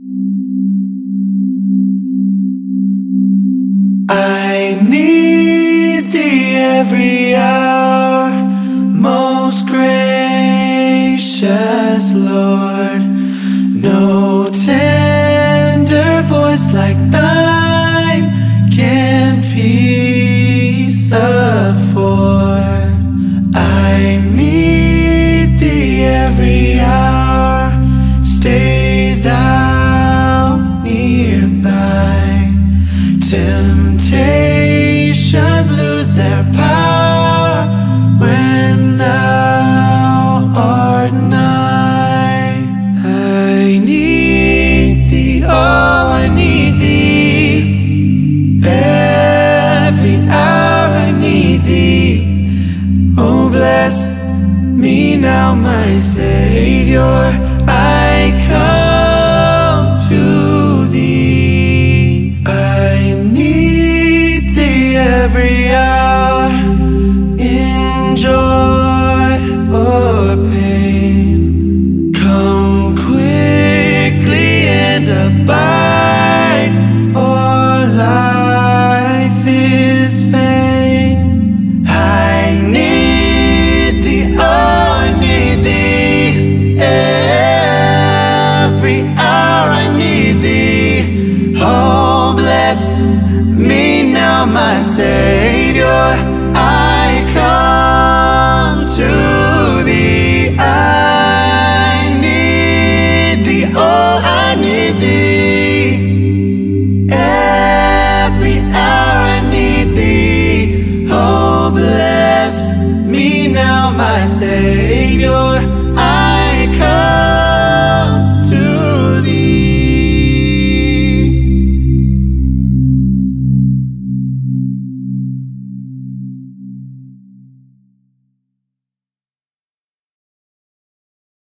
I need thee every hour, most gracious Lord. No tender voice like thine can peace afford. I need thee every hour, stay thou nearby. Temptations lose their power when thou art nigh. I need thee, oh I need thee, every hour I need thee. Oh bless me now my Savior, I come to thee. I need thee every hour, in joy or pain. Come quickly and abide, or life is vain. I need thee, oh I need thee, every hour I need thee. Oh bless me now my Savior, I come to thee. I need thee, oh I need thee, every hour I need thee. Oh bless me now my Savior,